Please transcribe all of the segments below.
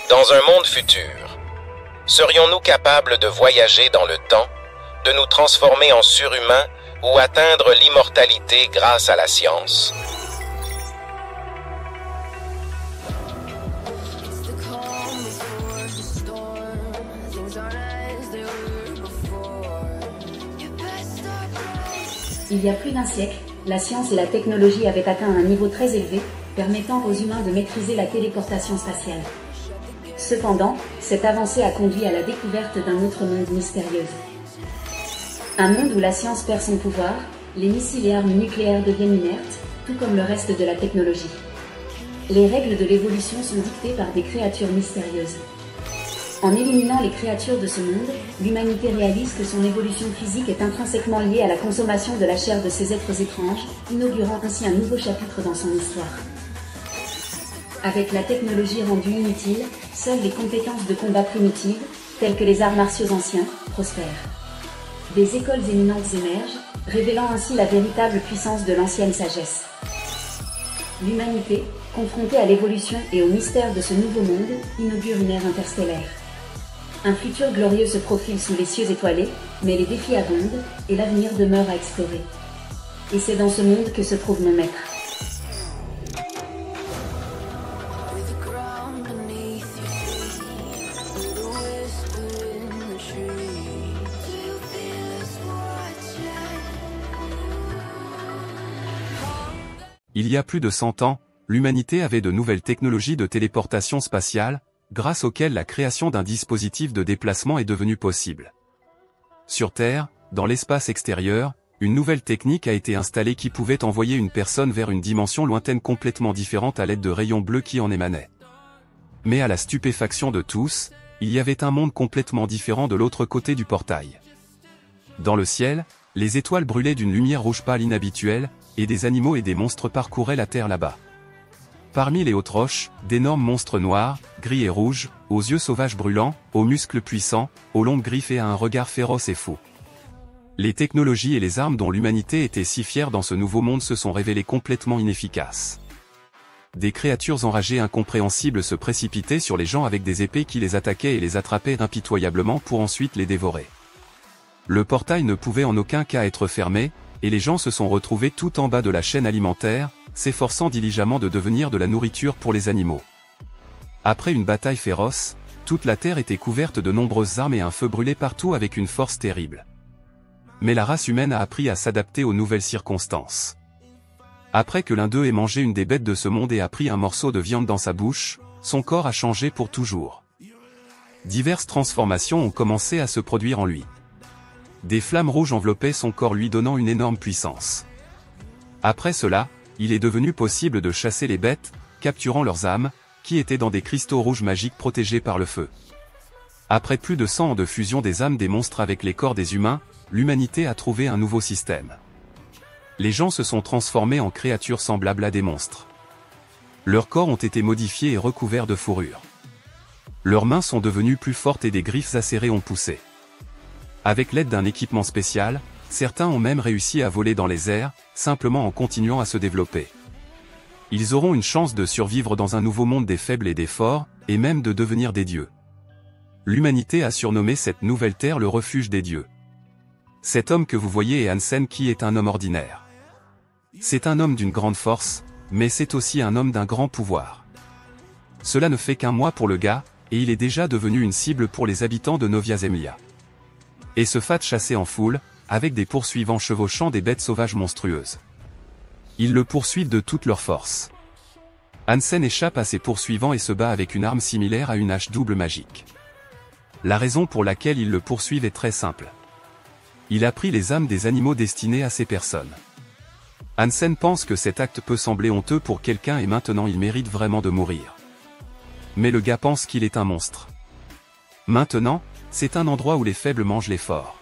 Dans un monde futur, serions-nous capables de voyager dans le temps, de nous transformer en surhumains ou atteindre l'immortalité grâce à la science? Il y a plus d'un siècle, la science et la technologie avaient atteint un niveau très élevé, permettant aux humains de maîtriser la téléportation spatiale. Cependant, cette avancée a conduit à la découverte d'un autre monde mystérieux. Un monde où la science perd son pouvoir, les missiles et armes nucléaires deviennent inertes, tout comme le reste de la technologie. Les règles de l'évolution sont dictées par des créatures mystérieuses. En éliminant les créatures de ce monde, l'humanité réalise que son évolution physique est intrinsèquement liée à la consommation de la chair de ces êtres étranges, inaugurant ainsi un nouveau chapitre dans son histoire. Avec la technologie rendue inutile, seules les compétences de combat primitives, telles que les arts martiaux anciens, prospèrent. Des écoles éminentes émergent, révélant ainsi la véritable puissance de l'ancienne sagesse. L'humanité, confrontée à l'évolution et au mystère de ce nouveau monde, inaugure une ère interstellaire. Un futur glorieux se profile sous les cieux étoilés, mais les défis abondent, et l'avenir demeure à explorer. Et c'est dans ce monde que se trouve mon maître. Il y a plus de 100 ans, l'humanité avait de nouvelles technologies de téléportation spatiale, grâce auxquelles la création d'un dispositif de déplacement est devenue possible. Sur Terre, dans l'espace extérieur, une nouvelle technique a été installée qui pouvait envoyer une personne vers une dimension lointaine complètement différente à l'aide de rayons bleus qui en émanaient. Mais à la stupéfaction de tous, il y avait un monde complètement différent de l'autre côté du portail. Dans le ciel, les étoiles brûlaient d'une lumière rouge pâle inhabituelle, et des animaux et des monstres parcouraient la terre là-bas. Parmi les hautes roches, d'énormes monstres noirs, gris et rouges, aux yeux sauvages brûlants, aux muscles puissants, aux longues griffes et à un regard féroce et fou. Les technologies et les armes dont l'humanité était si fière dans ce nouveau monde se sont révélées complètement inefficaces. Des créatures enragées incompréhensibles se précipitaient sur les gens avec des épées qui les attaquaient et les attrapaient impitoyablement pour ensuite les dévorer. Le portail ne pouvait en aucun cas être fermé, et les gens se sont retrouvés tout en bas de la chaîne alimentaire, s'efforçant diligemment de devenir de la nourriture pour les animaux. Après une bataille féroce, toute la terre était couverte de nombreuses armes et un feu brûlait partout avec une force terrible. Mais la race humaine a appris à s'adapter aux nouvelles circonstances. Après que l'un d'eux ait mangé une des bêtes de ce monde et a pris un morceau de viande dans sa bouche, son corps a changé pour toujours. Diverses transformations ont commencé à se produire en lui. Des flammes rouges enveloppaient son corps lui donnant une énorme puissance. Après cela, il est devenu possible de chasser les bêtes, capturant leurs âmes, qui étaient dans des cristaux rouges magiques protégés par le feu. Après plus de 100 ans de fusion des âmes des monstres avec les corps des humains, l'humanité a trouvé un nouveau système. Les gens se sont transformés en créatures semblables à des monstres. Leurs corps ont été modifiés et recouverts de fourrure. Leurs mains sont devenues plus fortes et des griffes acérées ont poussé. Avec l'aide d'un équipement spécial, certains ont même réussi à voler dans les airs, simplement en continuant à se développer. Ils auront une chance de survivre dans un nouveau monde des faibles et des forts, et même de devenir des dieux. L'humanité a surnommé cette nouvelle terre le refuge des dieux. Cet homme que vous voyez est Hansen qui est un homme ordinaire. C'est un homme d'une grande force, mais c'est aussi un homme d'un grand pouvoir. Cela ne fait qu'un mois pour le gars, et il est déjà devenu une cible pour les habitants de Novia Zemlya. Et se fait chasser en foule, avec des poursuivants chevauchant des bêtes sauvages monstrueuses. Ils le poursuivent de toute leur force. Hansen échappe à ses poursuivants et se bat avec une arme similaire à une hache double magique. La raison pour laquelle ils le poursuivent est très simple. Il a pris les âmes des animaux destinés à ces personnes. Hansen pense que cet acte peut sembler honteux pour quelqu'un et maintenant il mérite vraiment de mourir. Mais le gars pense qu'il est un monstre. Maintenant, c'est un endroit où les faibles mangent les forts.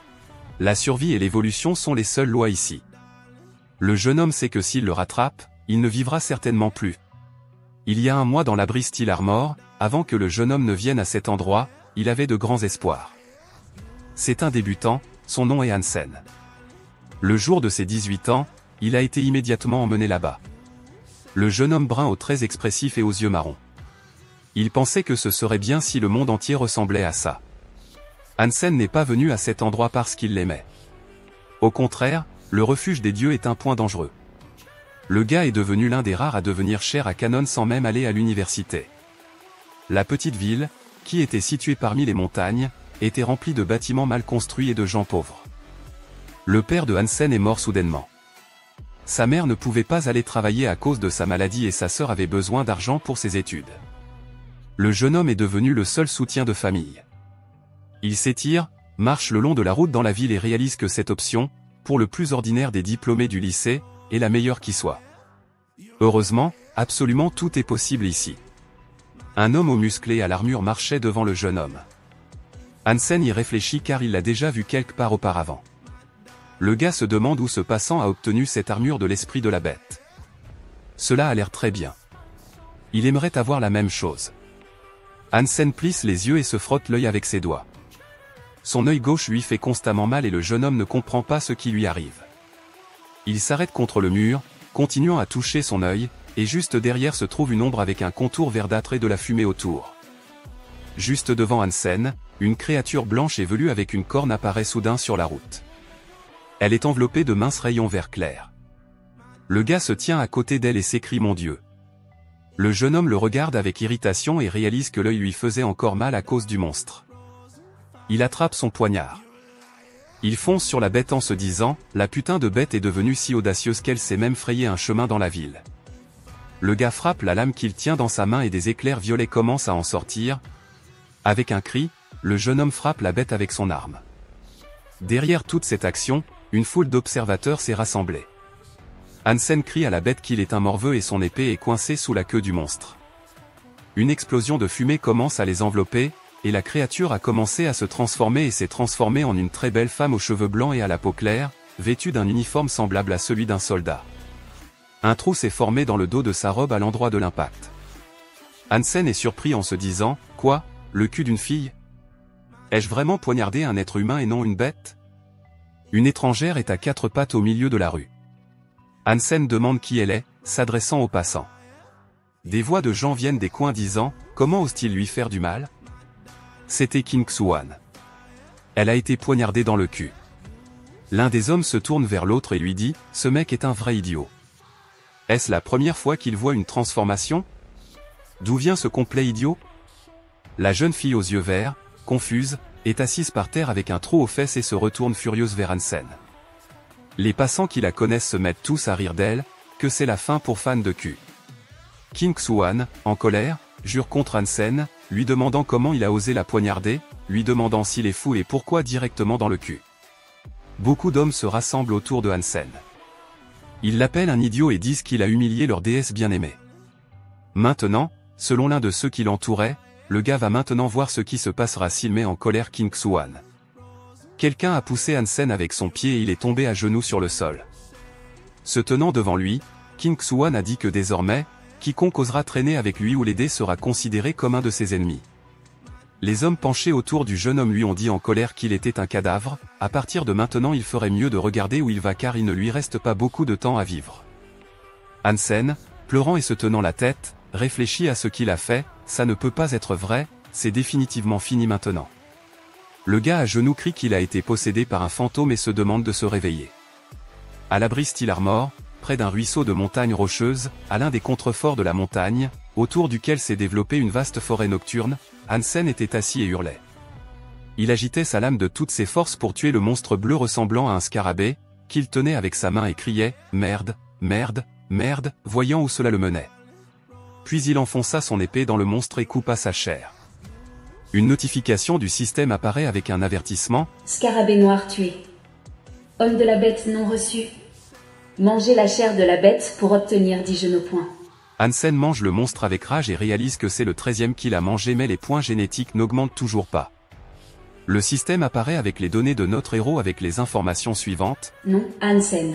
La survie et l'évolution sont les seules lois ici. Le jeune homme sait que s'il le rattrape, il ne vivra certainement plus. Il y a un mois dans l'abri Steel Armor, avant que le jeune homme ne vienne à cet endroit, il avait de grands espoirs. C'est un débutant, son nom est Hansen. Le jour de ses 18 ans, il a été immédiatement emmené là-bas. Le jeune homme brun aux traits expressifs et aux yeux marrons. Il pensait que ce serait bien si le monde entier ressemblait à ça. Hansen n'est pas venu à cet endroit parce qu'il l'aimait. Au contraire, le refuge des dieux est un point dangereux. Le gars est devenu l'un des rares à devenir cher à Canon sans même aller à l'université. La petite ville, qui était située parmi les montagnes, était remplie de bâtiments mal construits et de gens pauvres. Le père de Hansen est mort soudainement. Sa mère ne pouvait pas aller travailler à cause de sa maladie et sa sœur avait besoin d'argent pour ses études. Le jeune homme est devenu le seul soutien de famille. Il s'étire, marche le long de la route dans la ville et réalise que cette option, pour le plus ordinaire des diplômés du lycée, est la meilleure qui soit. Heureusement, absolument tout est possible ici. Un homme au musclé à l'armure marchait devant le jeune homme. Hansen y réfléchit car il l'a déjà vu quelque part auparavant. Le gars se demande où ce passant a obtenu cette armure de l'esprit de la bête. Cela a l'air très bien. Il aimerait avoir la même chose. Hansen plisse les yeux et se frotte l'œil avec ses doigts. Son œil gauche lui fait constamment mal et le jeune homme ne comprend pas ce qui lui arrive. Il s'arrête contre le mur, continuant à toucher son œil, et juste derrière se trouve une ombre avec un contour verdâtre et de la fumée autour. Juste devant Hansen, une créature blanche et velue avec une corne apparaît soudain sur la route. Elle est enveloppée de minces rayons vert clair. Le gars se tient à côté d'elle et s'écrie « Mon Dieu ». Le jeune homme le regarde avec irritation et réalise que l'œil lui faisait encore mal à cause du monstre. Il attrape son poignard. Il fonce sur la bête en se disant « La putain de bête est devenue si audacieuse qu'elle s'est même frayé un chemin dans la ville ». Le gars frappe la lame qu'il tient dans sa main et des éclairs violets commencent à en sortir. Avec un cri, le jeune homme frappe la bête avec son arme. Derrière toute cette action, une foule d'observateurs s'est rassemblée. Hansen crie à la bête qu'il est un morveux et son épée est coincée sous la queue du monstre. Une explosion de fumée commence à les envelopper, et la créature a commencé à se transformer et s'est transformée en une très belle femme aux cheveux blancs et à la peau claire, vêtue d'un uniforme semblable à celui d'un soldat. Un trou s'est formé dans le dos de sa robe à l'endroit de l'impact. Hansen est surpris en se disant « Quoi, le cul d'une fille ? Ai-je vraiment poignardé un être humain et non une bête ?» Une étrangère est à quatre pattes au milieu de la rue. Hansen demande qui elle est, s'adressant aux passants. Des voix de gens viennent des coins disant « Comment ose-t-il lui faire du mal ?» C'était King Xuan. Elle a été poignardée dans le cul. L'un des hommes se tourne vers l'autre et lui dit « Ce mec est un vrai idiot. » Est-ce la première fois qu'il voit une transformation? D'où vient ce complet idiot? La jeune fille aux yeux verts, confuse, est assise par terre avec un trou aux fesses et se retourne furieuse vers Hansen. Les passants qui la connaissent se mettent tous à rire d'elle, que c'est la fin pour fans de cul. King Xuan, en colère, jure contre Hansen, lui demandant comment il a osé la poignarder, lui demandant s'il est fou et pourquoi directement dans le cul. Beaucoup d'hommes se rassemblent autour de Hansen. Ils l'appellent un idiot et disent qu'il a humilié leur déesse bien-aimée. Maintenant, selon l'un de ceux qui l'entouraient, le gars va maintenant voir ce qui se passera s'il met en colère King Xuan. Quelqu'un a poussé Hansen avec son pied et il est tombé à genoux sur le sol. Se tenant devant lui, King Xuan a dit que désormais, quiconque osera traîner avec lui ou l'aider sera considéré comme un de ses ennemis. Les hommes penchés autour du jeune homme lui ont dit en colère qu'il était un cadavre, à partir de maintenant il ferait mieux de regarder où il va car il ne lui reste pas beaucoup de temps à vivre. Hansen, pleurant et se tenant la tête, réfléchit à ce qu'il a fait, ça ne peut pas être vrai, c'est définitivement fini maintenant. Le gars à genoux crie qu'il a été possédé par un fantôme et se demande de se réveiller. À l'abri Steel Armor, près d'un ruisseau de montagnes rocheuses, à l'un des contreforts de la montagne, autour duquel s'est développée une vaste forêt nocturne, Hansen était assis et hurlait. Il agitait sa lame de toutes ses forces pour tuer le monstre bleu ressemblant à un scarabée, qu'il tenait avec sa main et criait « Merde, merde, merde », voyant où cela le menait. Puis il enfonça son épée dans le monstre et coupa sa chair. Une notification du système apparaît avec un avertissement. Scarabée noir tué. Homme de la bête non reçu. Mangez la chair de la bête pour obtenir 10 genoux-points. Hansen mange le monstre avec rage et réalise que c'est le 13e qu'il a mangé mais les points génétiques n'augmentent toujours pas. Le système apparaît avec les données de notre héros avec les informations suivantes. Nom, Hansen.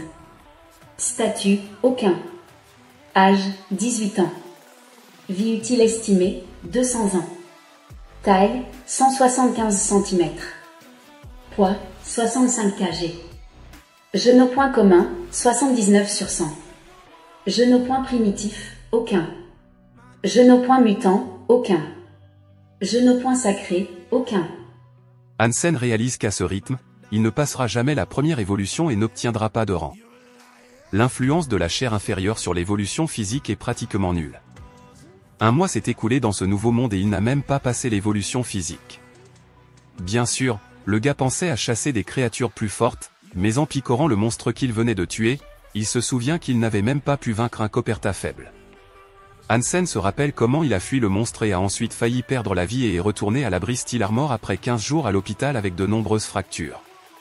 Statut, aucun. Âge, 18 ans. Vie utile estimée, 200 ans. Taille, 175 cm. Poids, 65 kg. Genoux-points commun, 79 sur 100. Genoux-points primitif, aucun. Genoux-points mutant, aucun. Génopoint sacré, aucun. Hansen réalise qu'à ce rythme, il ne passera jamais la première évolution et n'obtiendra pas de rang. L'influence de la chair inférieure sur l'évolution physique est pratiquement nulle. Un mois s'est écoulé dans ce nouveau monde et il n'a même pas passé l'évolution physique. Bien sûr, le gars pensait à chasser des créatures plus fortes, mais en picorant le monstre qu'il venait de tuer, il se souvient qu'il n'avait même pas pu vaincre un Copperta faible. Hansen se rappelle comment il a fui le monstre et a ensuite failli perdre la vie et est retourné à l'abri Steel Armor après 15 jours à l'hôpital avec de nombreuses fractures.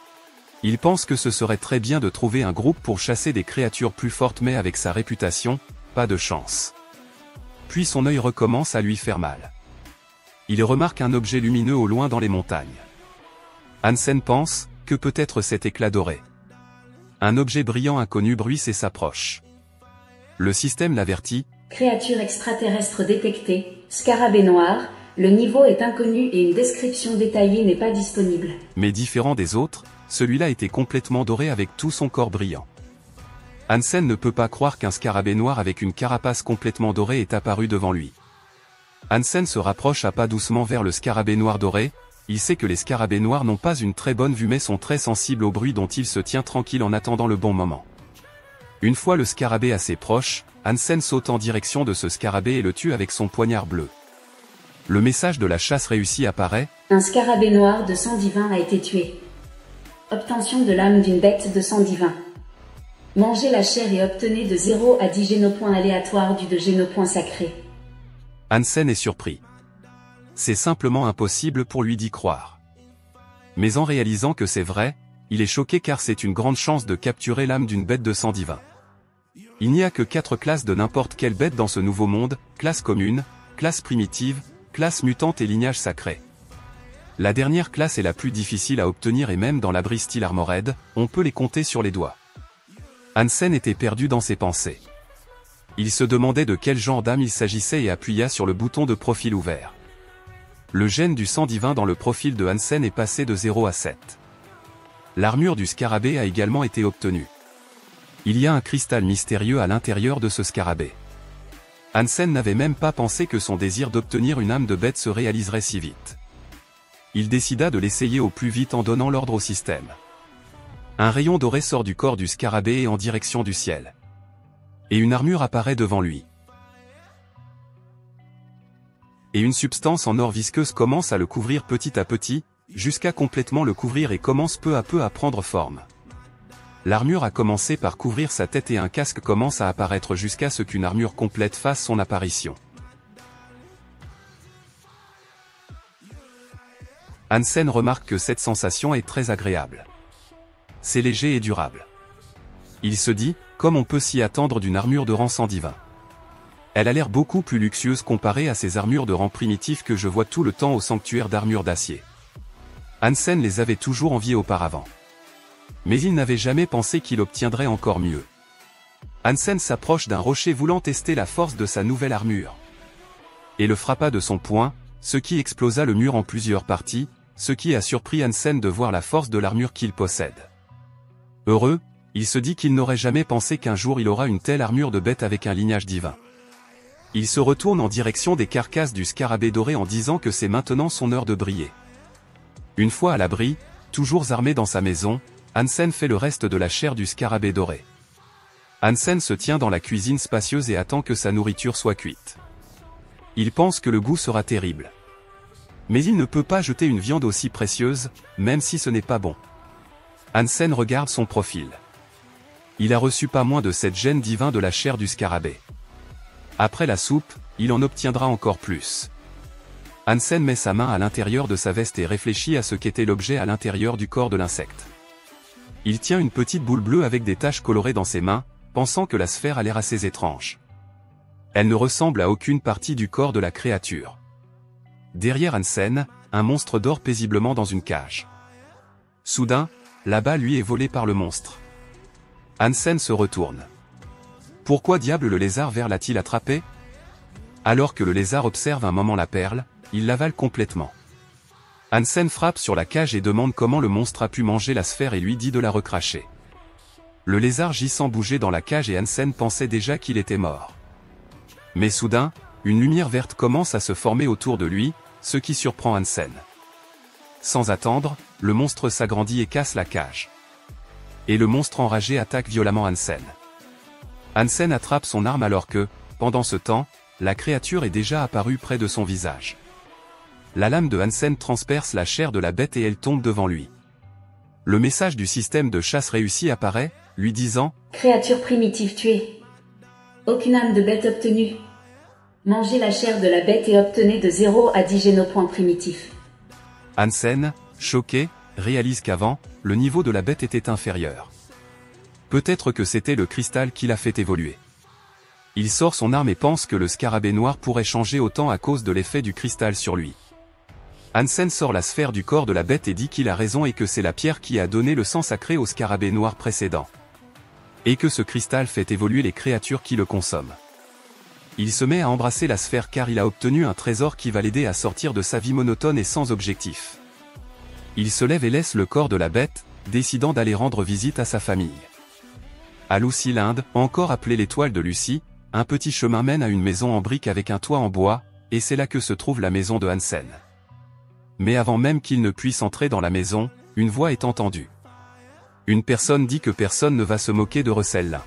Il pense que ce serait très bien de trouver un groupe pour chasser des créatures plus fortes mais avec sa réputation, pas de chance. Puis son œil recommence à lui faire mal. Il remarque un objet lumineux au loin dans les montagnes. Hansen pense que peut-être cet éclat doré. Un objet brillant inconnu bruisse et s'approche. Le système l'avertit. Créature extraterrestre détectée, scarabée noir, le niveau est inconnu et une description détaillée n'est pas disponible. Mais différent des autres, celui-là était complètement doré avec tout son corps brillant. Hansen ne peut pas croire qu'un scarabée noir avec une carapace complètement dorée est apparu devant lui. Hansen se rapproche à pas doucement vers le scarabée noir doré. Il sait que les scarabées noirs n'ont pas une très bonne vue mais sont très sensibles au bruit dont il se tient tranquille en attendant le bon moment. Une fois le scarabée assez proche, Hansen saute en direction de ce scarabée et le tue avec son poignard bleu. Le message de la chasse réussie apparaît. Un scarabée noir de sang divin a été tué. Obtention de l'âme d'une bête de sang divin. Mangez la chair et obtenez de 0 à 10 génopoints aléatoires du de génopoint sacré. Hansen est surpris. C'est simplement impossible pour lui d'y croire. Mais en réalisant que c'est vrai, il est choqué car c'est une grande chance de capturer l'âme d'une bête de sang divin. Il n'y a que 4 classes de n'importe quelle bête dans ce nouveau monde, classe commune, classe primitive, classe mutante et lignage sacré. La dernière classe est la plus difficile à obtenir et même dans l'abri Steel Armored, on peut les compter sur les doigts. Hansen était perdu dans ses pensées. Il se demandait de quel genre d'âme il s'agissait et appuya sur le bouton de profil ouvert. Le gène du sang divin dans le profil de Hansen est passé de 0 à 7. L'armure du scarabée a également été obtenue. Il y a un cristal mystérieux à l'intérieur de ce scarabée. Hansen n'avait même pas pensé que son désir d'obtenir une âme de bête se réaliserait si vite. Il décida de l'essayer au plus vite en donnant l'ordre au système. Un rayon doré sort du corps du scarabée et en direction du ciel. Et une armure apparaît devant lui. Et une substance en or visqueuse commence à le couvrir petit à petit, jusqu'à complètement le couvrir et commence peu à peu à prendre forme. L'armure a commencé par couvrir sa tête et un casque commence à apparaître jusqu'à ce qu'une armure complète fasse son apparition. Hansen remarque que cette sensation est très agréable. C'est léger et durable. Il se dit, comme on peut s'y attendre d'une armure de rang sang divin. Elle a l'air beaucoup plus luxueuse comparée à ces armures de rang primitif que je vois tout le temps au sanctuaire d'armure d'acier. Hansen les avait toujours enviées auparavant. Mais il n'avait jamais pensé qu'il obtiendrait encore mieux. Hansen s'approche d'un rocher voulant tester la force de sa nouvelle armure. Et le frappa de son poing, ce qui explosa le mur en plusieurs parties, ce qui a surpris Hansen de voir la force de l'armure qu'il possède. Heureux, il se dit qu'il n'aurait jamais pensé qu'un jour il aura une telle armure de bête avec un lignage divin. Il se retourne en direction des carcasses du scarabée doré en disant que c'est maintenant son heure de briller. Une fois à l'abri, toujours armé dans sa maison, Hansen fait le reste de la chair du scarabée doré. Hansen se tient dans la cuisine spacieuse et attend que sa nourriture soit cuite. Il pense que le goût sera terrible. Mais il ne peut pas jeter une viande aussi précieuse, même si ce n'est pas bon. Hansen regarde son profil. Il a reçu pas moins de 7 gènes divins de la chair du scarabée. Après la soupe, il en obtiendra encore plus. Hansen met sa main à l'intérieur de sa veste et réfléchit à ce qu'était l'objet à l'intérieur du corps de l'insecte. Il tient une petite boule bleue avec des taches colorées dans ses mains, pensant que la sphère a l'air assez étrange. Elle ne ressemble à aucune partie du corps de la créature. Derrière Hansen, un monstre dort paisiblement dans une cage. Soudain, là-bas lui est volé par le monstre. Hansen se retourne. Pourquoi diable le lézard vert l'a-t-il attrapé? Alors que le lézard observe un moment la perle, il l'avale complètement. Hansen frappe sur la cage et demande comment le monstre a pu manger la sphère et lui dit de la recracher. Le lézard gît sans bouger dans la cage et Hansen pensait déjà qu'il était mort. Mais soudain, une lumière verte commence à se former autour de lui, ce qui surprend Hansen. Sans attendre, le monstre s'agrandit et casse la cage. Et le monstre enragé attaque violemment Hansen. Hansen attrape son arme alors que, pendant ce temps, la créature est déjà apparue près de son visage. La lame de Hansen transperce la chair de la bête et elle tombe devant lui. Le message du système de chasse réussi apparaît, lui disant « Créature primitive tuée. Aucune âme de bête obtenue. Mangez la chair de la bête et obtenez de 0 à 10 génopoints primitifs. » Hansen, choqué, réalise qu'avant, le niveau de la bête était inférieur. Peut-être que c'était le cristal qui l'a fait évoluer. Il sort son arme et pense que le scarabée noir pourrait changer autant à cause de l'effet du cristal sur lui. Hansen sort la sphère du corps de la bête et dit qu'il a raison et que c'est la pierre qui a donné le sang sacré au scarabée noir précédent. Et que ce cristal fait évoluer les créatures qui le consomment. Il se met à embrasser la sphère car il a obtenu un trésor qui va l'aider à sortir de sa vie monotone et sans objectif. Il se lève et laisse le corps de la bête, décidant d'aller rendre visite à sa famille. À Lucy-Linde, encore appelée l'étoile de Lucie, un petit chemin mène à une maison en briques avec un toit en bois, et c'est là que se trouve la maison de Hansen. Mais avant même qu'il ne puisse entrer dans la maison, une voix est entendue. Une personne dit que personne ne va se moquer de Russell.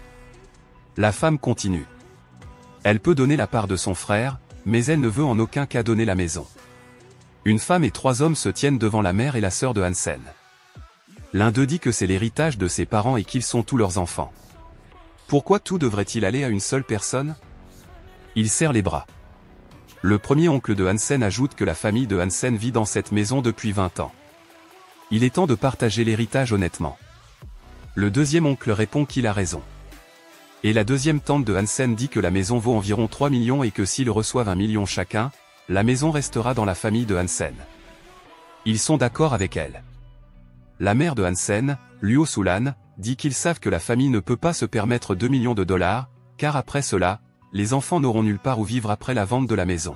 La femme continue. Elle peut donner la part de son frère, mais elle ne veut en aucun cas donner la maison. Une femme et 3 hommes se tiennent devant la mère et la sœur de Hansen. L'un d'eux dit que c'est l'héritage de ses parents et qu'ils sont tous leurs enfants. Pourquoi tout devrait-il aller à une seule personne? Il serre les bras. Le premier oncle de Hansen ajoute que la famille de Hansen vit dans cette maison depuis 20 ans. Il est temps de partager l'héritage honnêtement. Le deuxième oncle répond qu'il a raison. Et la deuxième tante de Hansen dit que la maison vaut environ 3 millions et que s'ils reçoivent 1 million chacun, la maison restera dans la famille de Hansen. Ils sont d'accord avec elle. La mère de Hansen, Luo Sulan, dit qu'ils savent que la famille ne peut pas se permettre 2 millions de dollars, car après cela, les enfants n'auront nulle part où vivre après la vente de la maison.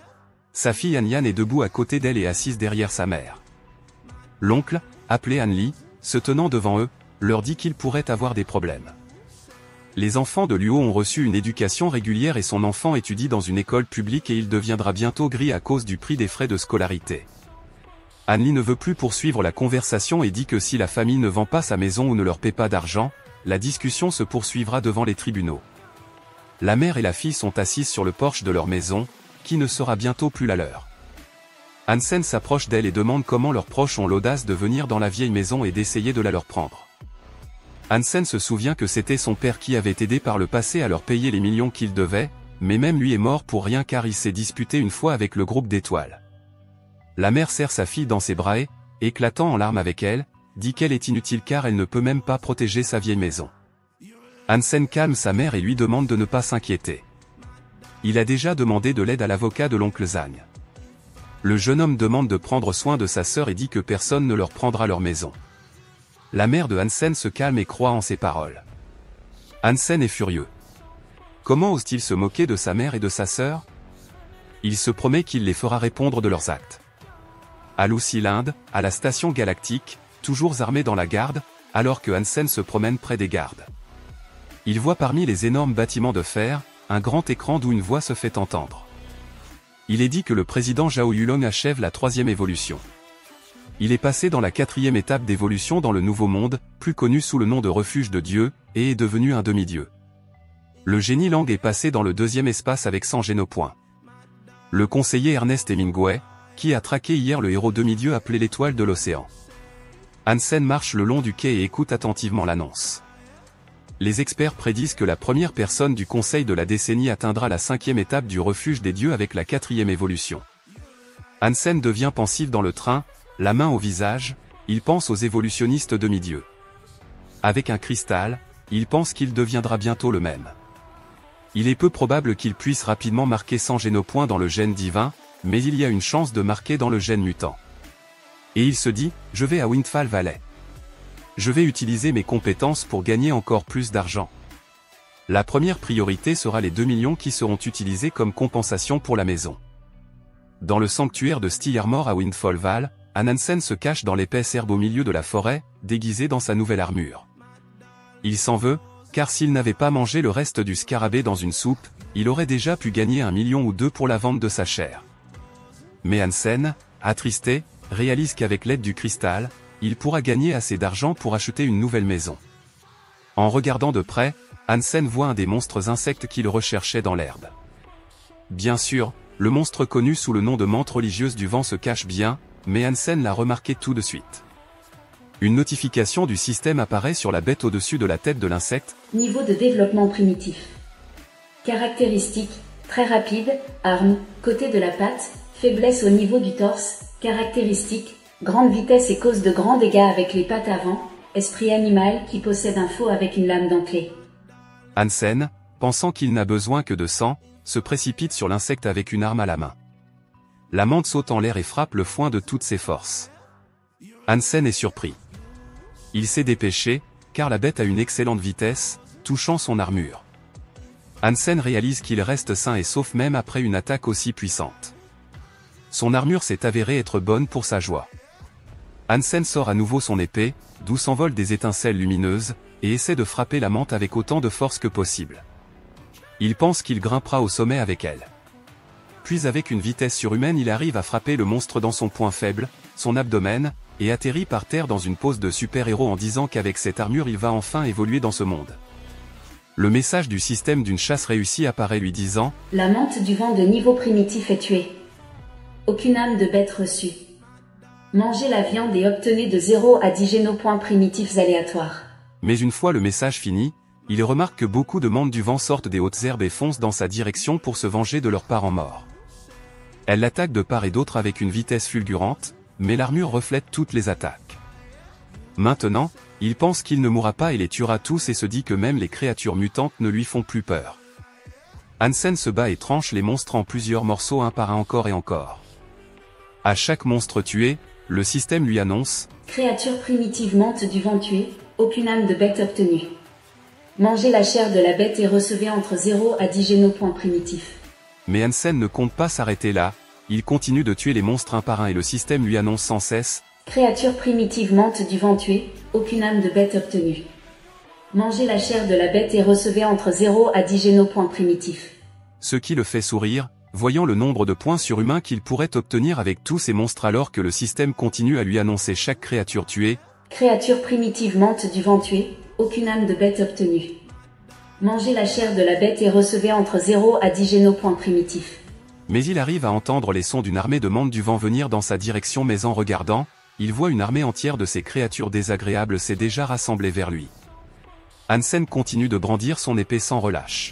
Sa fille Anyan est debout à côté d'elle et assise derrière sa mère. L'oncle, appelé Anli, se tenant devant eux, leur dit qu'il pourrait avoir des problèmes. Les enfants de Luo ont reçu une éducation régulière et son enfant étudie dans une école publique et il deviendra bientôt gris à cause du prix des frais de scolarité. Anli ne veut plus poursuivre la conversation et dit que si la famille ne vend pas sa maison ou ne leur paie pas d'argent, la discussion se poursuivra devant les tribunaux. La mère et la fille sont assises sur le porche de leur maison, qui ne sera bientôt plus la leur. Hansen s'approche d'elle et demande comment leurs proches ont l'audace de venir dans la vieille maison et d'essayer de la leur prendre. Hansen se souvient que c'était son père qui avait aidé par le passé à leur payer les millions qu'il devait, mais même lui est mort pour rien car il s'est disputé une fois avec le groupe d'étoiles. La mère serre sa fille dans ses bras et, éclatant en larmes avec elle, dit qu'elle est inutile car elle ne peut même pas protéger sa vieille maison. Hansen calme sa mère et lui demande de ne pas s'inquiéter. Il a déjà demandé de l'aide à l'avocat de l'oncle Zhang. Le jeune homme demande de prendre soin de sa sœur et dit que personne ne leur prendra leur maison. La mère de Hansen se calme et croit en ses paroles. Hansen est furieux. Comment ose-t-il se moquer de sa mère et de sa sœur? Il se promet qu'il les fera répondre de leurs actes. À Lucy-Linde, à la station galactique, toujours armé dans la garde, alors que Hansen se promène près des gardes. Il voit parmi les énormes bâtiments de fer, un grand écran d'où une voix se fait entendre. Il est dit que le président Zhao Yulong achève la 3e évolution. Il est passé dans la 4e étape d'évolution dans le Nouveau Monde, plus connu sous le nom de Refuge de Dieu, et est devenu un demi-dieu. Le génie Lang est passé dans le 2e espace avec 100 génopoints. Le conseiller Ernest Hemingway, qui a traqué hier le héros demi-dieu appelé l'étoile de l'océan. Hansen marche le long du quai et écoute attentivement l'annonce. Les experts prédisent que la première personne du conseil de la décennie atteindra la 5e étape du refuge des dieux avec la 4e évolution. Hansen devient pensif dans le train, la main au visage, il pense aux évolutionnistes demi-dieux. Avec un cristal, il pense qu'il deviendra bientôt le même. Il est peu probable qu'il puisse rapidement marquer 100 génopoints dans le gène divin, mais il y a une chance de marquer dans le gène mutant. Et il se dit, je vais à Windfall Valley. Je vais utiliser mes compétences pour gagner encore plus d'argent. La première priorité sera les 2 millions qui seront utilisés comme compensation pour la maison. Dans le sanctuaire de Steermore à Windfall Valley, Hansen se cache dans l'épaisse herbe au milieu de la forêt, déguisé dans sa nouvelle armure. Il s'en veut, car s'il n'avait pas mangé le reste du scarabée dans une soupe, il aurait déjà pu gagner 1 million ou 2 pour la vente de sa chair. Mais Hansen, attristé, réalise qu'avec l'aide du cristal, il pourra gagner assez d'argent pour acheter une nouvelle maison. En regardant de près, Hansen voit un des monstres insectes qu'il recherchait dans l'herbe. Bien sûr, le monstre connu sous le nom de menthe religieuse du vent se cache bien, mais Hansen l'a remarqué tout de suite. Une notification du système apparaît sur la bête au-dessus de la tête de l'insecte. Niveau de développement primitif. Caractéristiques, très rapide, arme, côté de la patte, faiblesse au niveau du torse, caractéristiques, grande vitesse et cause de grands dégâts avec les pattes avant, esprit animal qui possède un faux avec une lame dentelée. Hansen, pensant qu'il n'a besoin que de sang, se précipite sur l'insecte avec une arme à la main. La menthe saute en l'air et frappe le foin de toutes ses forces. Hansen est surpris. Il s'est dépêché, car la bête a une excellente vitesse, touchant son armure. Hansen réalise qu'il reste sain et sauf même après une attaque aussi puissante. Son armure s'est avérée être bonne pour sa joie. Hansen sort à nouveau son épée, d'où s'envolent des étincelles lumineuses, et essaie de frapper la menthe avec autant de force que possible. Il pense qu'il grimpera au sommet avec elle. Puis avec une vitesse surhumaine il arrive à frapper le monstre dans son point faible, son abdomen, et atterrit par terre dans une pose de super-héros en disant qu'avec cette armure il va enfin évoluer dans ce monde. Le message du système d'une chasse réussie apparaît lui disant « La menthe du vent de niveau primitif est tuée. Aucune âme de bête reçue. Mangez la viande et obtenez de 0 à 10 génopoints primitifs aléatoires. » Mais une fois le message fini, il remarque que beaucoup de menthes du vent sortent des hautes herbes et foncent dans sa direction pour se venger de leurs parents morts. Elles l'attaquent de part et d'autre avec une vitesse fulgurante, mais l'armure reflète toutes les attaques. Maintenant, il pense qu'il ne mourra pas et les tuera tous et se dit que même les créatures mutantes ne lui font plus peur. Hansen se bat et tranche les monstres en plusieurs morceaux un par un encore et encore. À chaque monstre tué, le système lui annonce « Créature primitive menthe du vent tuée, aucune âme de bête obtenue. Mangez la chair de la bête et recevez entre 0 à 10 génopoints primitifs. » Mais Hansen ne compte pas s'arrêter là, il continue de tuer les monstres un par un et le système lui annonce sans cesse « Créature primitive menthe du vent tuée, aucune âme de bête obtenue. Mangez la chair de la bête et recevez entre 0 à 10 génopoints primitifs. » Ce qui le fait sourire, voyant le nombre de points surhumains qu'il pourrait obtenir avec tous ces monstres alors que le système continue à lui annoncer chaque créature tuée. Créature primitive menthe du vent tuée, aucune âme de bête obtenue. Mangez la chair de la bête et recevez entre 0 à 10 génopoints primitifs. Mais il arrive à entendre les sons d'une armée de menthes du vent venir dans sa direction mais en regardant, il voit une armée entière de ces créatures désagréables s'est déjà rassemblée vers lui. Hansen continue de brandir son épée sans relâche.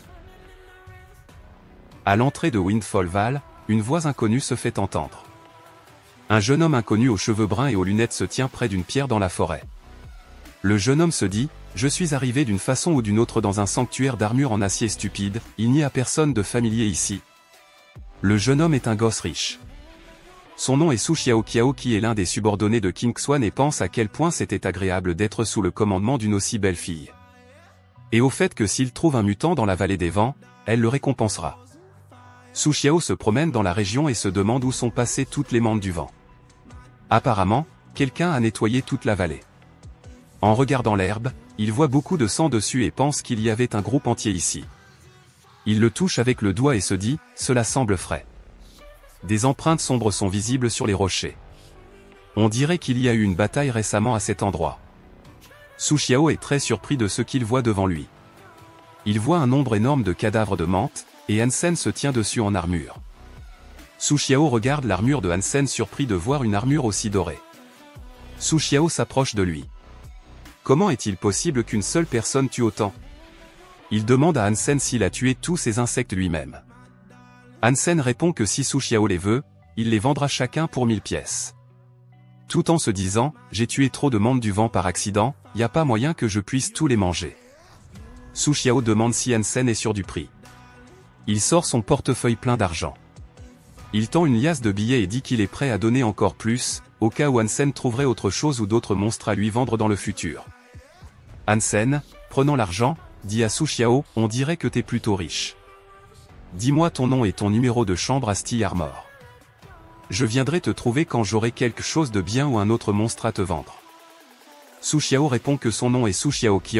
À l'entrée de Windfall Val, une voix inconnue se fait entendre. Un jeune homme inconnu aux cheveux bruns et aux lunettes se tient près d'une pierre dans la forêt. Le jeune homme se dit « Je suis arrivé d'une façon ou d'une autre dans un sanctuaire d'armure en acier stupide, il n'y a personne de familier ici. » Le jeune homme est un gosse riche. Son nom est Su Xiao Qiao qui est l'un des subordonnés de King Xuan et pense à quel point c'était agréable d'être sous le commandement d'une aussi belle fille. Et au fait que s'il trouve un mutant dans la vallée des vents, elle le récompensera. Su Xiao se promène dans la région et se demande où sont passées toutes les menthes du vent. Apparemment, quelqu'un a nettoyé toute la vallée. En regardant l'herbe, il voit beaucoup de sang dessus et pense qu'il y avait un groupe entier ici. Il le touche avec le doigt et se dit « Cela semble frais ». Des empreintes sombres sont visibles sur les rochers. On dirait qu'il y a eu une bataille récemment à cet endroit. Su Xiao est très surpris de ce qu'il voit devant lui. Il voit un nombre énorme de cadavres de menthes, et Hansen se tient dessus en armure. Su Xiao regarde l'armure de Hansen surpris de voir une armure aussi dorée. Su Xiao s'approche de lui. Comment est-il possible qu'une seule personne tue autant? Il demande à Hansen s'il a tué tous ces insectes lui-même. Hansen répond que si Su Xiao les veut, il les vendra chacun pour 1000 pièces. Tout en se disant, j'ai tué trop de menthes du vent par accident, y a pas moyen que je puisse tous les manger. Su Xiao demande si Hansen est sûr du prix. Il sort son portefeuille plein d'argent. Il tend une liasse de billets et dit qu'il est prêt à donner encore plus, au cas où Hansen trouverait autre chose ou d'autres monstres à lui vendre dans le futur. Hansen, prenant l'argent, dit à Su Xiao, on dirait que t'es plutôt riche. Dis-moi ton nom et ton numéro de chambre à Steel Armor. Je viendrai te trouver quand j'aurai quelque chose de bien ou un autre monstre à te vendre. Su Xiao répond que son nom est Su Xiao Qian,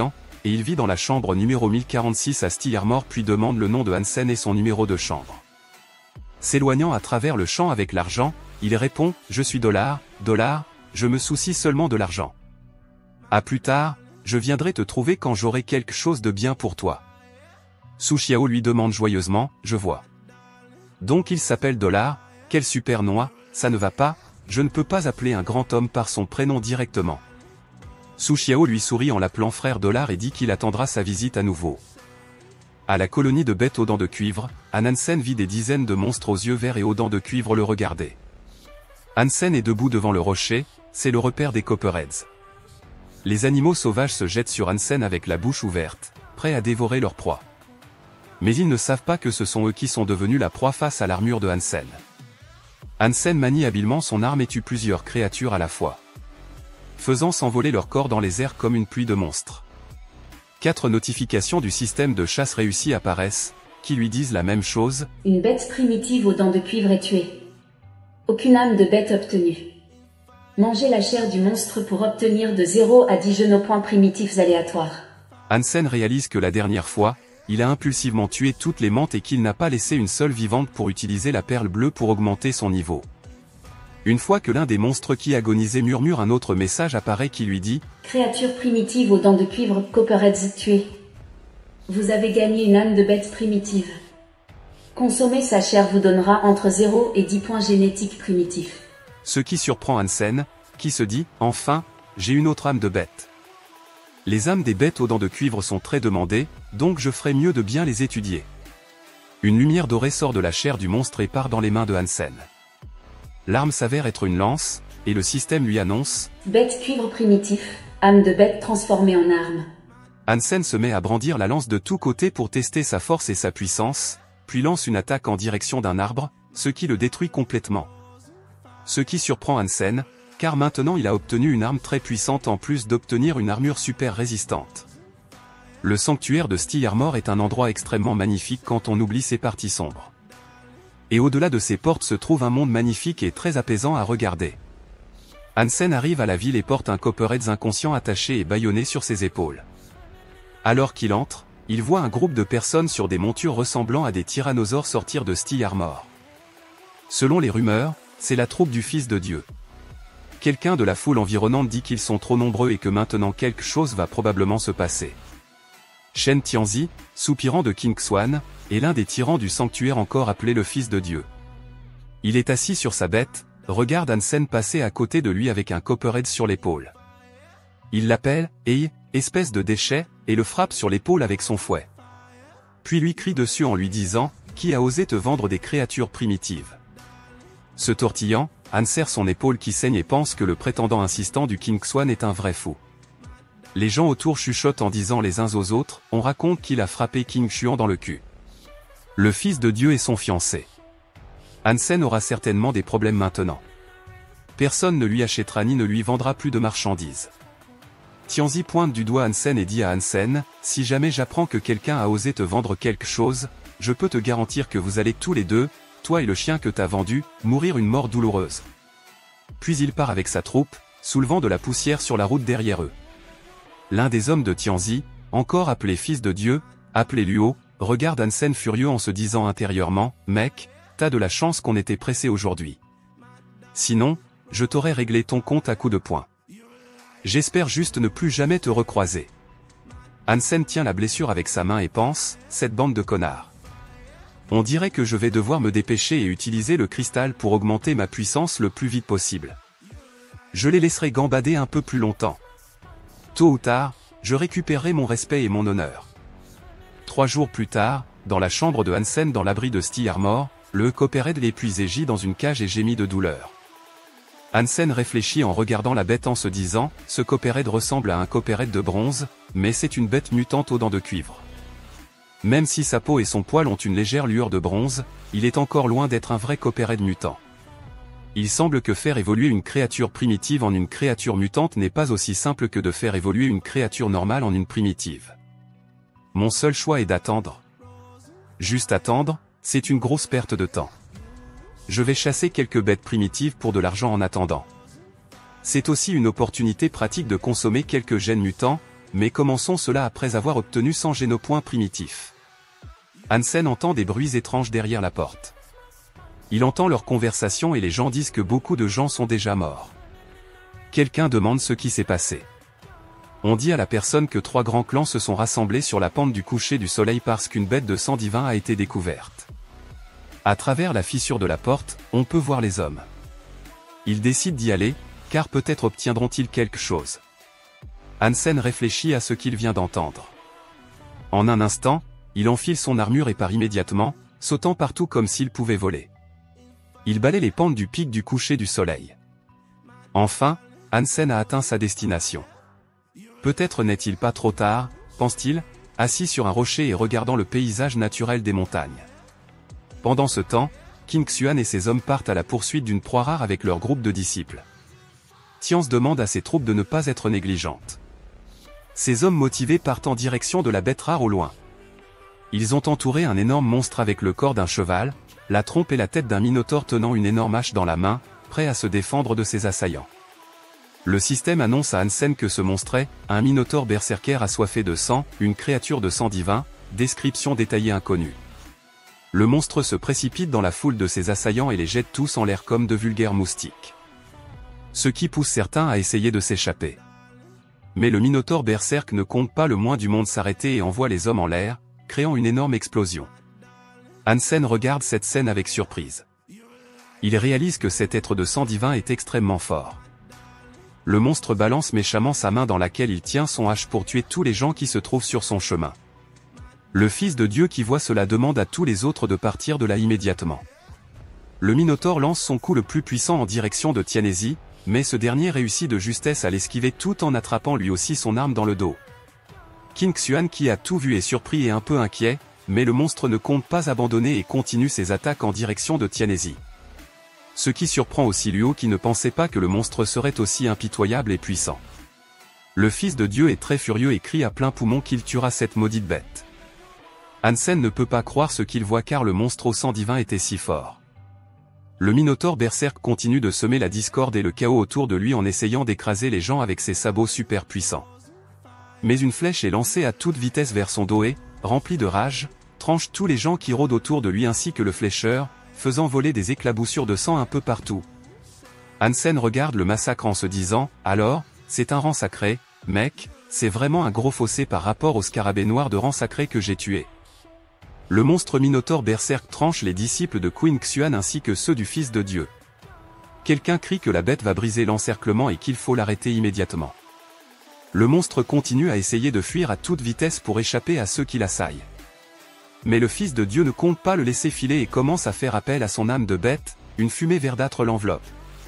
et il vit dans la chambre numéro 1046 à Steer Armor puis demande le nom de Hansen et son numéro de chambre. S'éloignant à travers le champ avec l'argent, il répond « Je suis dollar, je me soucie seulement de l'argent. À plus tard, je viendrai te trouver quand j'aurai quelque chose de bien pour toi. » Su Xiao lui demande joyeusement « Je vois. Donc il s'appelle Dollar, quel super nom, ça ne va pas, je ne peux pas appeler un grand homme par son prénom directement. » Su Xiao lui sourit en l'appelant frère Dollar et dit qu'il attendra sa visite à nouveau. À la colonie de bêtes aux dents de cuivre, Hansen vit des dizaines de monstres aux yeux verts et aux dents de cuivre le regarder. Hansen est debout devant le rocher, c'est le repère des Copperheads. Les animaux sauvages se jettent sur Hansen avec la bouche ouverte, prêts à dévorer leur proie. Mais ils ne savent pas que ce sont eux qui sont devenus la proie face à l'armure de Hansen. Hansen manie habilement son arme et tue plusieurs créatures à la fois, faisant s'envoler leur corps dans les airs comme une pluie de monstres. 4 notifications du système de chasse réussi apparaissent, qui lui disent la même chose. Une bête primitive aux dents de cuivre est tuée. Aucune âme de bête obtenue. Mangez la chair du monstre pour obtenir de 0 à 10 genopoints primitifs aléatoires. Hansen réalise que la dernière fois, il a impulsivement tué toutes les mantes et qu'il n'a pas laissé une seule vivante pour utiliser la perle bleue pour augmenter son niveau. Une fois que l'un des monstres qui agonisait murmure un autre message apparaît qui lui dit « Créature primitive aux dents de cuivre Copperheads tuée. Vous avez gagné une âme de bête primitive. Consommer sa chair vous donnera entre 0 et 10 points génétiques primitifs. » Ce qui surprend Hansen, qui se dit « Enfin, j'ai une autre âme de bête. » Les âmes des bêtes aux dents de cuivre sont très demandées, donc je ferai mieux de bien les étudier. Une lumière dorée sort de la chair du monstre et part dans les mains de Hansen. L'arme s'avère être une lance, et le système lui annonce « Bête cuivre primitif, âme de bête transformée en arme. » Hansen se met à brandir la lance de tous côtés pour tester sa force et sa puissance, puis lance une attaque en direction d'un arbre, ce qui le détruit complètement. Ce qui surprend Hansen, car maintenant il a obtenu une arme très puissante en plus d'obtenir une armure super résistante. Le sanctuaire de Steer Armor est un endroit extrêmement magnifique quand on oublie ses parties sombres. Et au-delà de ces portes se trouve un monde magnifique et très apaisant à regarder. Hansen arrive à la ville et porte un Copperhead inconscient attaché et bâillonné sur ses épaules. Alors qu'il entre, il voit un groupe de personnes sur des montures ressemblant à des tyrannosaures sortir de Steer Armor. Selon les rumeurs, c'est la troupe du Fils de Dieu. Quelqu'un de la foule environnante dit qu'ils sont trop nombreux et que maintenant quelque chose va probablement se passer. Shen Tianzi, soupirant de King Xuan, est l'un des tyrans du sanctuaire encore appelé le Fils de Dieu. Il est assis sur sa bête, regarde Hansen passer à côté de lui avec un Copperhead sur l'épaule. Il l'appelle « Hey, espèce de déchet » et le frappe sur l'épaule avec son fouet. Puis lui crie dessus en lui disant « Qui a osé te vendre des créatures primitives ?» Se tortillant, Han serre son épaule qui saigne et pense que le prétendant insistant du King Xuan est un vrai fou. Les gens autour chuchotent en disant les uns aux autres, on raconte qu'il a frappé King Xuan dans le cul. Le Fils de Dieu est son fiancé. Hansen aura certainement des problèmes maintenant. Personne ne lui achètera ni ne lui vendra plus de marchandises. Tianzi pointe du doigt Hansen et dit à Hansen, si jamais j'apprends que quelqu'un a osé te vendre quelque chose, je peux te garantir que vous allez tous les deux, toi et le chien que t'as vendu, mourir une mort douloureuse. Puis il part avec sa troupe, soulevant de la poussière sur la route derrière eux. L'un des hommes de Tianzi, encore appelé Fils de Dieu, appelé Luo, regarde Hansen furieux en se disant intérieurement, mec, t'as de la chance qu'on était pressé aujourd'hui. Sinon, je t'aurais réglé ton compte à coups de poing. J'espère juste ne plus jamais te recroiser. Hansen tient la blessure avec sa main et pense, cette bande de connards. On dirait que je vais devoir me dépêcher et utiliser le cristal pour augmenter ma puissance le plus vite possible. Je les laisserai gambader un peu plus longtemps. Tôt ou tard, je récupérerai mon respect et mon honneur. 3 jours plus tard, dans la chambre de Hansen dans l'abri de Steer Armor, le Copperhead l'épuisé gît dans une cage et gémit de douleur. Hansen réfléchit en regardant la bête en se disant, ce Copperhead ressemble à un Copperhead de bronze, mais c'est une bête mutante aux dents de cuivre. Même si sa peau et son poil ont une légère lueur de bronze, il est encore loin d'être un vrai Copperhead mutant. Il semble que faire évoluer une créature primitive en une créature mutante n'est pas aussi simple que de faire évoluer une créature normale en une primitive. Mon seul choix est d'attendre. Juste attendre, c'est une grosse perte de temps. Je vais chasser quelques bêtes primitives pour de l'argent en attendant. C'est aussi une opportunité pratique de consommer quelques gènes mutants, mais commençons cela après avoir obtenu 100 génopoints primitifs. Hansen entend des bruits étranges derrière la porte. Il entend leur conversation et les gens disent que beaucoup de gens sont déjà morts. Quelqu'un demande ce qui s'est passé. On dit à la personne que 3 grands clans se sont rassemblés sur la pente du coucher du soleil parce qu'une bête de sang divin a été découverte. À travers la fissure de la porte, on peut voir les hommes. Ils décident d'y aller, car peut-être obtiendront-ils quelque chose. Hansen réfléchit à ce qu'il vient d'entendre. En un instant, il enfile son armure et part immédiatement, sautant partout comme s'il pouvait voler. Il balaie les pentes du pic du coucher du soleil. Enfin, Hansen a atteint sa destination. Peut-être n'est-il pas trop tard, pense-t-il, assis sur un rocher et regardant le paysage naturel des montagnes. Pendant ce temps, King Xuan et ses hommes partent à la poursuite d'une proie rare avec leur groupe de disciples. Tiance demande à ses troupes de ne pas être négligentes. Ces hommes motivés partent en direction de la bête rare au loin. Ils ont entouré un énorme monstre avec le corps d'un cheval, la trompe et la tête d'un minotaure tenant une énorme hache dans la main, prêt à se défendre de ses assaillants. Le système annonce à Hansen que ce monstre est un minotaure berserker assoiffé de sang, une créature de sang divin, description détaillée inconnue. Le monstre se précipite dans la foule de ses assaillants et les jette tous en l'air comme de vulgaires moustiques. Ce qui pousse certains à essayer de s'échapper. Mais le minotaure berserk ne compte pas le moins du monde s'arrêter et envoie les hommes en l'air, créant une énorme explosion. Hansen regarde cette scène avec surprise. Il réalise que cet être de sang divin est extrêmement fort. Le monstre balance méchamment sa main dans laquelle il tient son hache pour tuer tous les gens qui se trouvent sur son chemin. Le Fils de Dieu qui voit cela demande à tous les autres de partir de là immédiatement. Le Minotaure lance son coup le plus puissant en direction de Tianezi, mais ce dernier réussit de justesse à l'esquiver tout en attrapant lui aussi son arme dans le dos. King Xuan qui a tout vu est surpris et un peu inquiet, mais le monstre ne compte pas abandonner et continue ses attaques en direction de Tianezi. Ce qui surprend aussi Luo qui ne pensait pas que le monstre serait aussi impitoyable et puissant. Le Fils de Dieu est très furieux et crie à plein poumon qu'il tuera cette maudite bête. Hansen ne peut pas croire ce qu'il voit car le monstre au sang divin était si fort. Le Minotaure berserk continue de semer la discorde et le chaos autour de lui en essayant d'écraser les gens avec ses sabots super puissants. Mais une flèche est lancée à toute vitesse vers son dos et, rempli de rage, tranche tous les gens qui rôdent autour de lui ainsi que le flécheur, faisant voler des éclaboussures de sang un peu partout. Hansen regarde le massacre en se disant « Alors, c'est un rang sacré, mec, c'est vraiment un gros fossé par rapport au scarabée noir de rang sacré que j'ai tué. » Le monstre Minotaure berserk tranche les disciples de King Xuan ainsi que ceux du Fils de Dieu. Quelqu'un crie que la bête va briser l'encerclement et qu'il faut l'arrêter immédiatement. Le monstre continue à essayer de fuir à toute vitesse pour échapper à ceux qui l'assaillent. Mais le Fils de Dieu ne compte pas le laisser filer et commence à faire appel à son âme de bête, une fumée verdâtre l'enveloppe.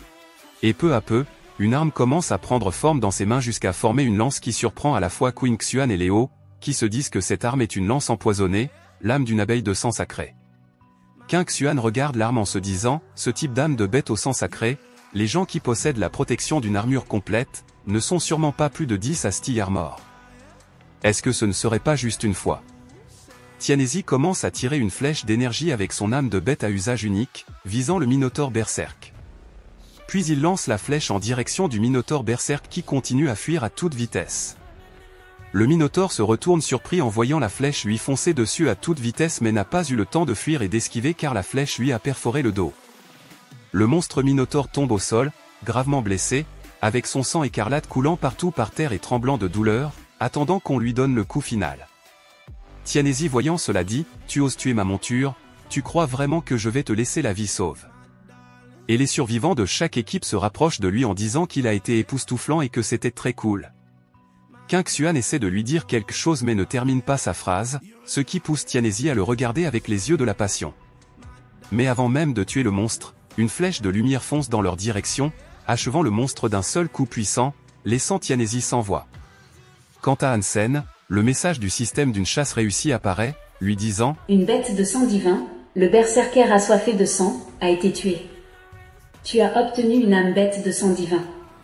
Et peu à peu, une arme commence à prendre forme dans ses mains jusqu'à former une lance qui surprend à la fois King Xuan et Léo, qui se disent que cette arme est une lance empoisonnée, l'âme d'une abeille de sang sacré. King Xuan regarde l'arme en se disant, ce type d'âme de bête au sang sacré, les gens qui possèdent la protection d'une armure complète, ne sont sûrement pas plus de 10 à Steel Armor. Est-ce que ce ne serait pas juste une fois? Tianezi commence à tirer une flèche d'énergie avec son âme de bête à usage unique, visant le Minotaure berserk. Puis il lance la flèche en direction du Minotaure berserk qui continue à fuir à toute vitesse. Le Minotaure se retourne surpris en voyant la flèche lui foncer dessus à toute vitesse mais n'a pas eu le temps de fuir et d'esquiver car la flèche lui a perforé le dos. Le monstre Minotaure tombe au sol, gravement blessé, avec son sang écarlate coulant partout par terre et tremblant de douleur, attendant qu'on lui donne le coup final. Tianezi voyant cela dit, tu oses tuer ma monture, tu crois vraiment que je vais te laisser la vie sauve? Et les survivants de chaque équipe se rapprochent de lui en disant qu'il a été époustouflant et que c'était très cool. King Xuan essaie de lui dire quelque chose mais ne termine pas sa phrase, ce qui pousse Tianezi à le regarder avec les yeux de la passion. Mais avant même de tuer le monstre, une flèche de lumière fonce dans leur direction, achevant le monstre d'un seul coup puissant, laissant Tianezi sans voix. Quant à Hansen, le message du système d'une chasse réussie apparaît, lui disant « Une bête de sang divin, le berserker assoiffé de sang, a été tué. Tu as obtenu une âme bête de sang divin.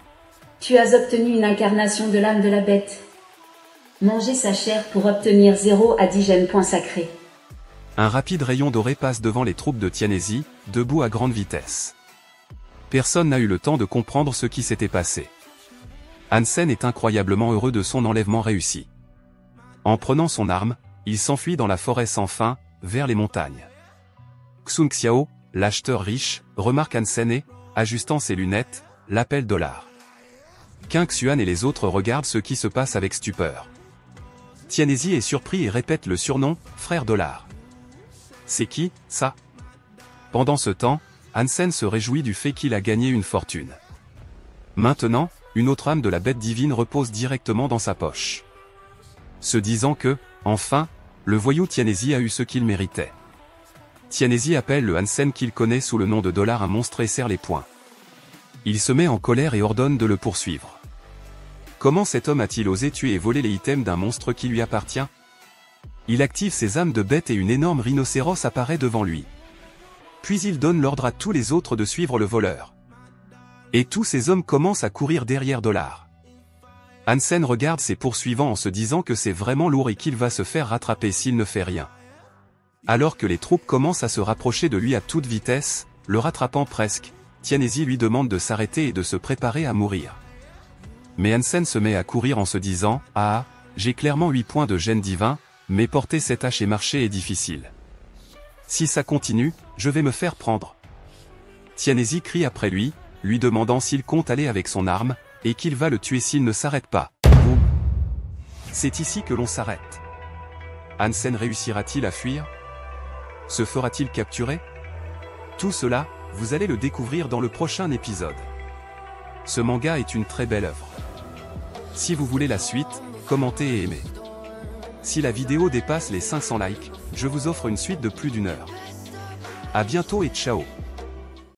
Tu as obtenu une incarnation de l'âme de la bête. Mangez sa chair pour obtenir 0 à 10 gènes points sacrés. » Un rapide rayon doré passe devant les troupes de Tianezi, debout à grande vitesse. Personne n'a eu le temps de comprendre ce qui s'était passé. Hansen est incroyablement heureux de son enlèvement réussi. En prenant son arme, il s'enfuit dans la forêt sans fin, vers les montagnes. Xun Xiao, l'acheteur riche, remarque Hansen et, ajustant ses lunettes, l'appelle $. Qing Xuan et les autres regardent ce qui se passe avec stupeur. Tianezi est surpris et répète le surnom, frère $. C'est qui, ça? Pendant ce temps, Hansen se réjouit du fait qu'il a gagné une fortune. Maintenant, une autre âme de la bête divine repose directement dans sa poche. Se disant que, enfin, le voyou Tianezi a eu ce qu'il méritait. Tianezi appelle le Hansen qu'il connaît sous le nom de $, un monstre et serre les poings. Il se met en colère et ordonne de le poursuivre. Comment cet homme a-t-il osé tuer et voler les items d'un monstre qui lui appartient? Il active ses âmes de bête et une énorme rhinocéros apparaît devant lui. Puis il donne l'ordre à tous les autres de suivre le voleur. Et tous ces hommes commencent à courir derrière $. Hansen regarde ses poursuivants en se disant que c'est vraiment lourd et qu'il va se faire rattraper s'il ne fait rien. Alors que les troupes commencent à se rapprocher de lui à toute vitesse, le rattrapant presque, Tianezi lui demande de s'arrêter et de se préparer à mourir. Mais Hansen se met à courir en se disant « Ah, j'ai clairement 8 points de gène divin, mais porter cette hache et marcher est difficile. Si ça continue, je vais me faire prendre. » Tianezi crie après lui, lui demandant s'il compte aller avec son arme, et qu'il va le tuer s'il ne s'arrête pas. Boum. C'est ici que l'on s'arrête. Hansen réussira-t-il à fuir? Se fera-t-il capturer? Tout cela, vous allez le découvrir dans le prochain épisode. Ce manga est une très belle œuvre. Si vous voulez la suite, commentez et aimez. Si la vidéo dépasse les 500 likes, je vous offre une suite de plus d'1 heure. À bientôt et ciao.